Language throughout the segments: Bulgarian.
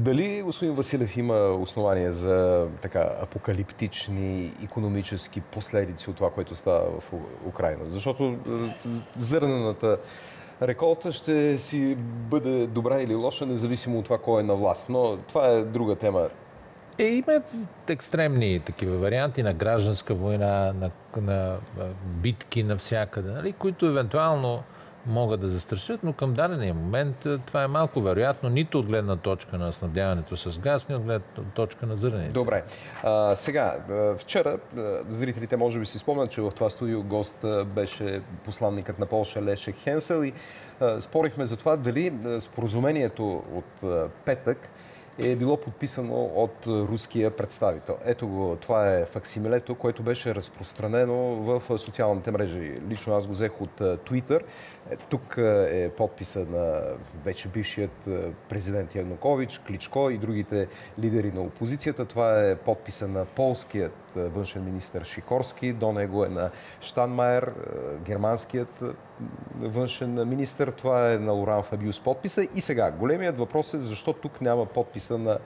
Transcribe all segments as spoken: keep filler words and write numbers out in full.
Дали господин Василев има основание за така апокалиптични икономически последици от това, което става в Украйна? Защото зърнената реколта ще си бъде добра или лоша, независимо от това кой е на власт. Но това е друга тема. Е, има екстремни такива варианти на гражданска война, на, на битки навсякъде, нали, които евентуално могат да застрашат, но към дадения момент това е малко вероятно, нито от гледна точка на снабдяването с газ, ни от гледна точка на зърнените. Добре. А, сега, вчера зрителите може би си спомнят, че в това студио гост беше посланникът на Полша Лешек Хенсел и а, спорихме за това дали споразумението от а, петък е било подписано от руския представител. Ето го, това е факсимилето, което беше разпространено в социалните мрежи. Лично аз го взех от Twitter. Тук е подписа на вече бившият президент Янукович, Кличко и другите лидери на опозицията. Това е подписа на полският външен министър Шикорски. До него е на Штанмайер, германският външен министър. Това е на Лоран Фабиус подписа. И сега, големият въпрос е защо тук няма подписа на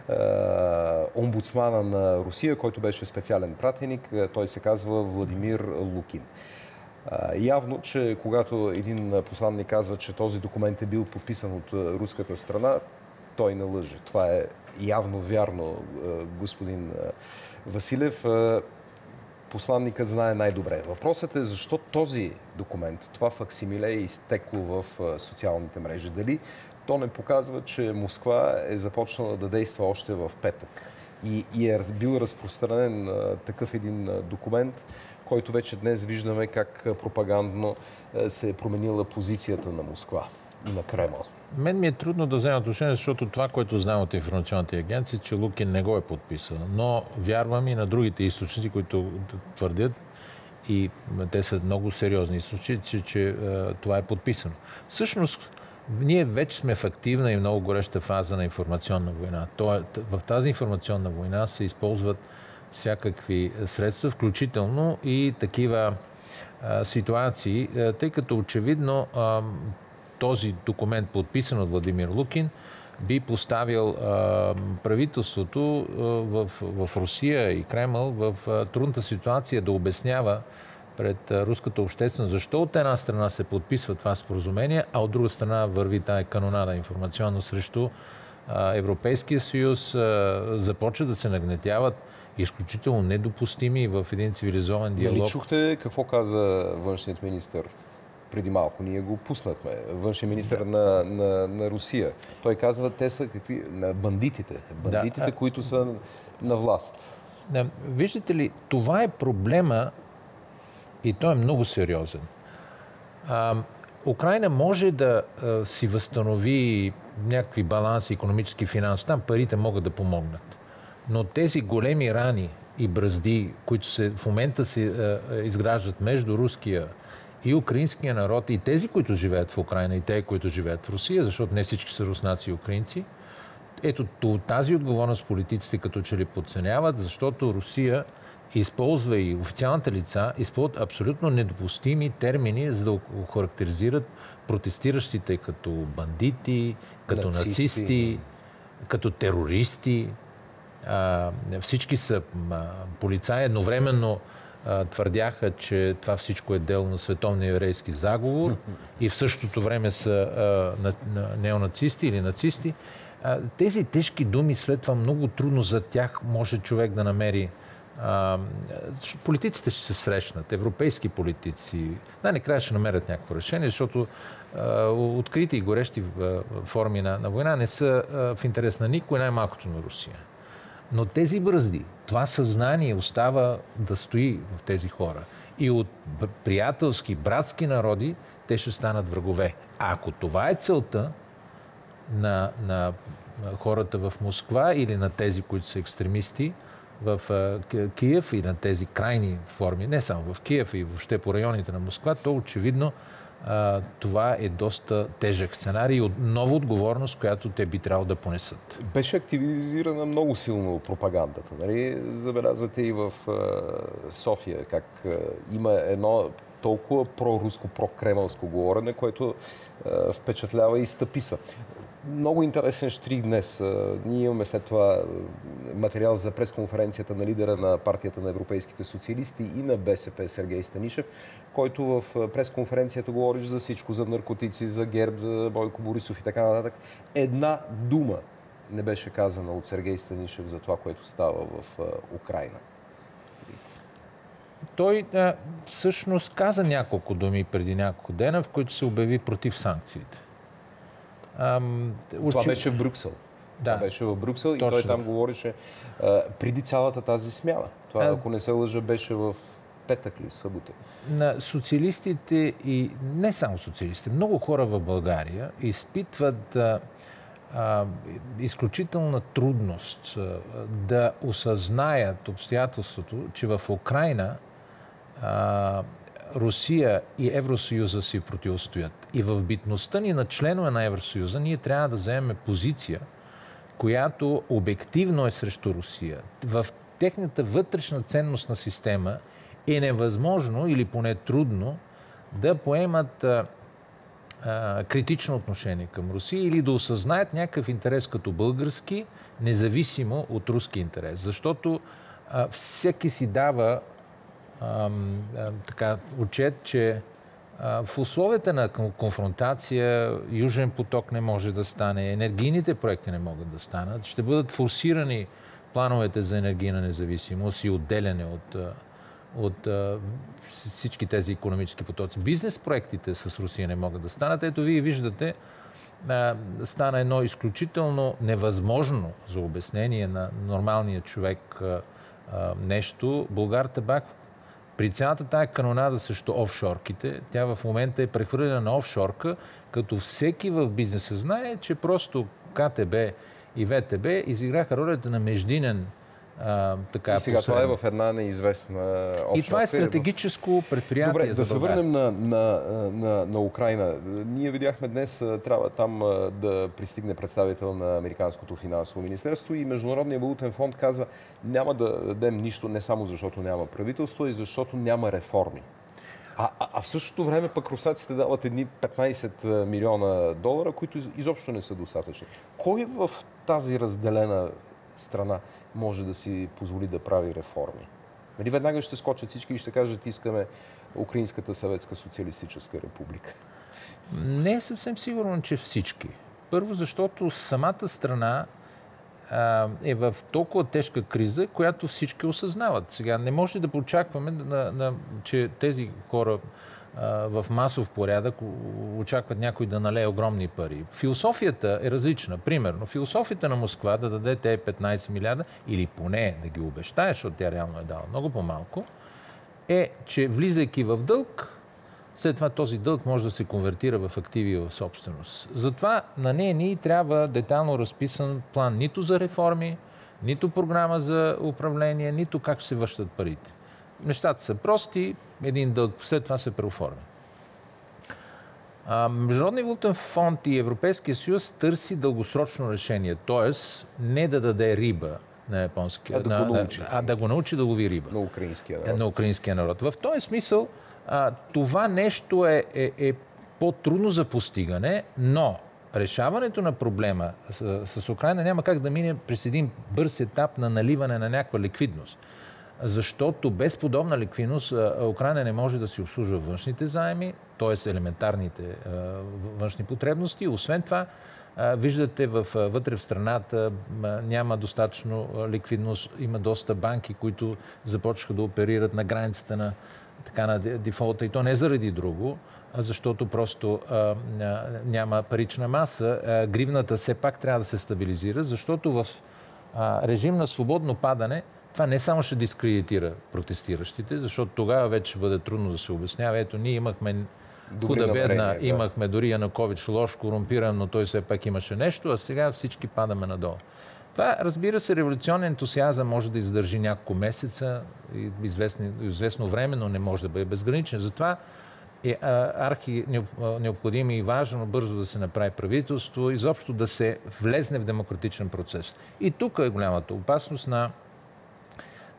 е, омбудсмана на Русия, който беше специален пратеник. Той се казва Владимир Лукин. Явно, че когато един посланник казва, че този документ е бил подписан от руската страна, той не лъже. Това е явно вярно, господин Василев. Посланникът знае най-добре. Въпросът е защо този документ, това факсимиле е изтекло в социалните мрежи. Дали то не показва, че Москва е започнала да действа още в петък и, и е бил разпространен такъв един документ, който вече днес виждаме как пропагандно се е променила позицията на Москва и на Кремъл. Мен ми е трудно да взема отношение, защото това, което знам от информационните агенции, че Лукин не го е подписал. Но вярвам и на другите източници, които твърдят, и те са много сериозни източници, че е, това е подписано. Всъщност, ние вече сме в активна и много гореща фаза на информационна война. То, в тази информационна война се използват всякакви средства, включително и такива а, ситуации, а, тъй като очевидно а, този документ, подписан от Владимир Лукин, би поставил а, правителството а, в, в Русия и Кремъл в а, трудната ситуация да обяснява пред а, руската общественост защо от една страна се подписва това споразумение, а от друга страна върви тая канонада информационно срещу а, Европейския съюз, а, започва да се нагнетяват изключително недопустими в един цивилизован диалог. Нали чухте какво каза външният министър преди малко? Ние го пуснахме. Външният министър да. на, на, на Русия. Той казва, те са какви? На бандитите. Бандитите, да. които са на власт. Да. Виждате ли, това е проблема и той е много сериозен. А, Украйна може да а, си възстанови някакви баланси, икономически, финанси. Там парите могат да помогнат. Но тези големи рани и бръзди, които се, в момента се е, изграждат между руския и украинския народ, и тези, които живеят в Украйна, и тези, които живеят в Русия, защото не всички са руснаци и украинци, ето тази отговорност политиците като че ли подценяват, защото Русия използва и официалните лица, използват абсолютно недопустими термини, за да охарактеризират протестиращите като бандити, като нацисти, нацисти като терористи. А, всички са а, полицаи. Едновременно а, твърдяха, че това всичко е дело на световния еврейски заговор и в същото време са а, на, на, неонацисти или нацисти. А, тези тежки думи след това много трудно за тях може човек да намери. А, политиците ще се срещнат, европейски политици. Най-накрая ще намерят някакво решение, защото а, открити и горещи а, форми на, на война не са а, в интерес на никой, най-малкото на Русия. Но тези бръзди, това съзнание остава да стои в тези хора. И от приятелски, братски народи, те ще станат врагове. А ако това е целта на, на хората в Москва или на тези, които са екстремисти в Киев и на тези крайни форми, не само в Киев и въобще по районите на Москва, то очевидно Uh, това е доста тежък сценарий и нова отговорност, която те би трябвало да понесат. Беше активизирана много силно пропагандата. Нали? Забелязвате и в uh, София как uh, има едно толкова проруско, прокремълско говорене, което uh, впечатлява и стъписва. Много интересен штрих днес. Ние имаме след това материал за пресконференцията на лидера на партията на европейските социалисти и на БСП Сергей Станишев, който в пресконференцията говориш за всичко, за наркотици, за ГЕРБ, за Бойко Борисов и така нататък. Една дума не беше казана от Сергей Станишев за това, което става в Украйна. Той а, всъщност каза няколко думи преди няколко дена, в които се обяви против санкциите. Ам, Това учи... беше в Брюксел. Да. Това беше в Брюксел Точно. И той там говореше а, преди цялата тази смяна. Това, а... ако не се лъжа, беше в петък или в събота. На социалистите и не само социалистите, много хора в България изпитват а, а, изключителна трудност а, да осъзнаят обстоятелството, че в Украйна а, Русия и Евросъюза си противостоят. И в битността ни на членове на Евросъюза ние трябва да вземем позиция, която обективно е срещу Русия. В техната вътрешна ценностна система е невъзможно или поне трудно да поемат а, а, критично отношение към Русия или да осъзнаят някакъв интерес като български, независимо от руски интерес. Защото а, всеки си дава а, а, така, отчет, че а, в условията на конфронтация Южен поток не може да стане, енергийните проекти не могат да станат, ще бъдат форсирани плановете за енергийна независимост и отделяне от от а, всички тези икономически потоци. Бизнес проектите с Русия не могат да станат. Ето вие виждате, а, стана едно изключително невъзможно за обяснение на нормалния човек а, а, нещо. Булгартабак, при цялата тая канонада срещу офшорките, тя в момента е прехвърлена на офшорка, като всеки в бизнеса знае, че просто КТБ и ВТБ изиграха ролята на междинен А, така, и сега посредник. това е в една неизвестна офшорка. И това е стратегическо предприятие. Добре, за да се върнем на, на, на, на Украйна. Ние видяхме днес, трябва там да пристигне представител на Американското финансово министерство и Международният валутен фонд казва, няма да дадем нищо, не само защото няма правителство, и защото няма реформи. А, а, а в същото време пък русаците дават едни петнайсет милиона долара, които изобщо не са достатъчни. Кой в тази разделена страна може да си позволи да прави реформи? Нали, веднага ще скочат всички и ще кажат, искаме Украинската съветска социалистическа република. Не е съвсем сигурно, че всички. Първо, защото самата страна а, е в толкова тежка криза, която всички осъзнават. Сега не може да очакваме, на, на, че тези хора в масов порядък очакват някой да налее огромни пари. Философията е различна. Примерно, философията на Москва да даде тези петнайсет милиарда, или поне да ги обещае, защото тя реално е дала много по-малко, е, че влизайки в дълг, след това този дълг може да се конвертира в активи и в собственост. Затова на нея ни трябва детайлно разписан план нито за реформи, нито програма за управление, нито как ще се връщат парите. Нещата са прости, един дълг, след това се преоформя. Международният валутен фонд и Европейския съюз търси дългосрочно решение, т.е. не да даде риба на японския, а, да на, го научи, а да го научи да лови риба. На украинския народ. На украинския народ. В този смисъл а, това нещо е, е, е по-трудно за постигане, но решаването на проблема с, с Украйна няма как да мине през един бърз етап на наливане на някаква ликвидност. Защото без подобна ликвидност Украйна не може да си обслужва външните заеми, т.е. елементарните външни потребности. Освен това, виждате, вътре в страната няма достатъчно ликвидност. Има доста банки, които започнаха да оперират на границата на, така, на дефолта. И то не заради друго, а защото просто а, няма парична маса. А, гривната все пак трябва да се стабилизира, защото в а, режим на свободно падане това не само ще дискредитира протестиращите, защото тогава вече ще бъде трудно да се обяснява. Ето, ние имахме худа бедна, да. Имахме дори Янукович лош, корумпиран, но той все пак имаше нещо, а сега всички падаме надолу. Това, разбира се, революционен ентусиазъм може да издържи няколко месеца, известно, известно време, но не може да бъде безграничен. Затова е архи необходимо и важно бързо да се направи правителство, изобщо да се влезне в демократичен процес. И тук е голямата опасност на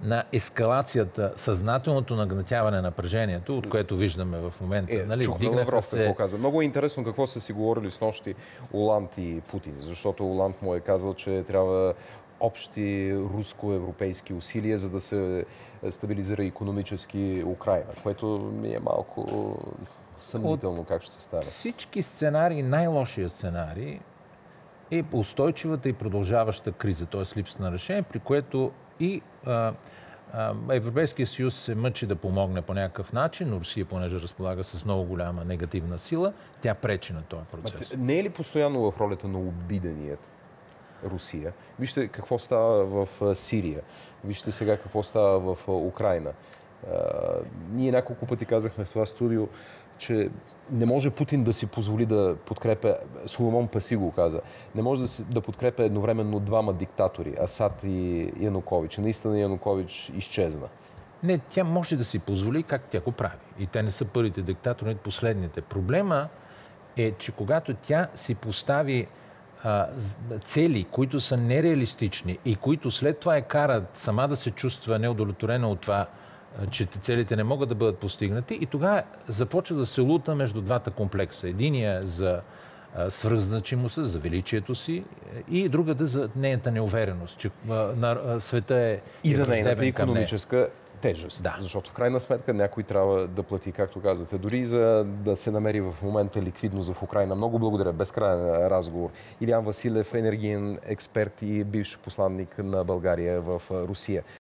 на ескалацията, съзнателното нагнетяване на напрежението, от което виждаме в момента. Е, нали? чухме Лавров се... какво каза. Много е интересно какво са си говорили с нощи Оланд и Путин, защото Оланд му е казал, че трябва общи руско-европейски усилия, за да се стабилизира икономически Украйна, което ми е малко съмнително как ще стане. Всички сценарии, най-лошия сценарий е устойчивата и продължаваща криза, т.е. липса на решение, при което и а, а, Европейския съюз се мъчи да помогне по някакъв начин, но Русия, понеже разполага с много голяма негативна сила, тя пречи на този процес. Не е ли постоянно в ролята на обиденият Русия? Вижте какво става в Сирия. Вижте сега какво става в Украйна. А, ние няколко пъти казахме в това студио, че не може Путин да си позволи да подкрепя, Соломон Паси го каза, не може да, си, да подкрепя едновременно двама диктатори, Асад и Янукович. Наистина Янукович изчезна. Не, тя може да си позволи как тя го прави. И те не са първите диктатори, не последните. Проблема е, че когато тя си постави а, цели, които са нереалистични и които след това е карат сама да се чувства неудовлетворена от това, че целите не могат да бъдат постигнати, и тогава започва да се лута между двата комплекса. Единия за свръхзначимостта, за величието си, и другата за нейната неувереност, че на света е и за нейната икономическа тежест. Да. Защото в крайна сметка някой трябва да плати, както казвате, дори за да се намери в момента ликвидност в Украйна. Много благодаря. Безкрайен разговор. Илиян Василев, енергиен експерт и бивш посланник на България в Русия.